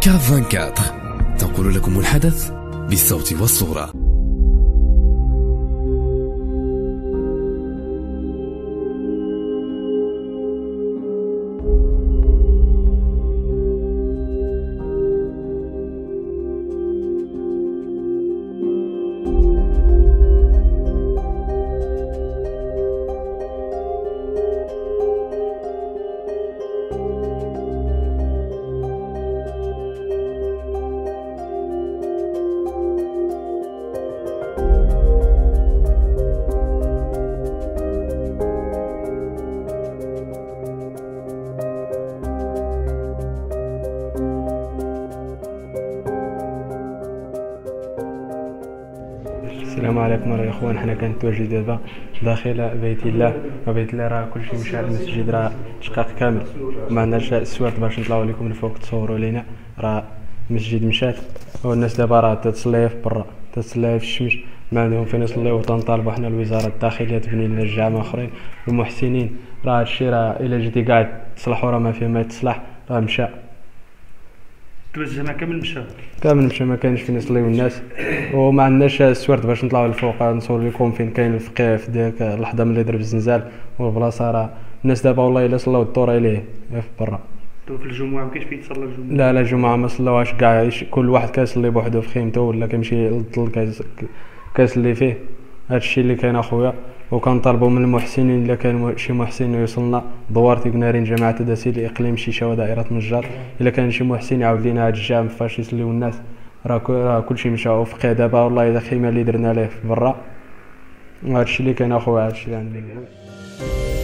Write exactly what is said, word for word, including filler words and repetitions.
كاف أربعة وعشرين تنقل لكم الحدث بالصوت والصورة. السلام عليكم يا اخوان. حنا كنتواجد دابا داخل بيت الله، وبيت الله راه كلشي مشى، المسجد راه شقاق كامل، ما عندناش السوارت باش نطلعوا لكم الفوق تصوروا لينا. راه المسجد مشات والناس دابا راه تتصلي في برا، تتصلي في الشمس، ما عندهم فين يصليو. تنطالبوا حنا الوزاره الداخليه تبني لنا الجامع اخرين. المحسنين راه هادشي راه الا جيتي قاعد تصلحوا راه ما فيه ما يتصلح، راه مشى الجامع كامل مشى كامل مشى، ما كاينش فين يصليو الناس، وما عندناش السوارت باش نطلعوا للفوق نصور لكم فين كاين الفقيه في ديك اللحظه ملي ضرب الزنزال. والبلاصه راه الناس دابا والله الا صلاو الدور عليه في برا. في الجمعه ما كاينش فين يتصلى الجمعه. لا لا الجمعه ما صلاوهاش كاع، كل واحد كيصلي بوحدو في خيمته ولا كيمشي للظل كيصلي فيه. هادشي اللي كاين اخويا. وكنطالبوا من المحسنين الا كان شي محسن يوصلنا دوار نارين جماعه تداسيل الاقليم شيشه ودائره نجار، الا كان شي محسن يعاود لينا هاد الجامع فاش يصليو الناس. راه كلشي مشى وفقيه دابا والله الا خيمه اللي درنا ليه في برا. وهادشي اللي كاين اخويا، هادشي اللي عندي.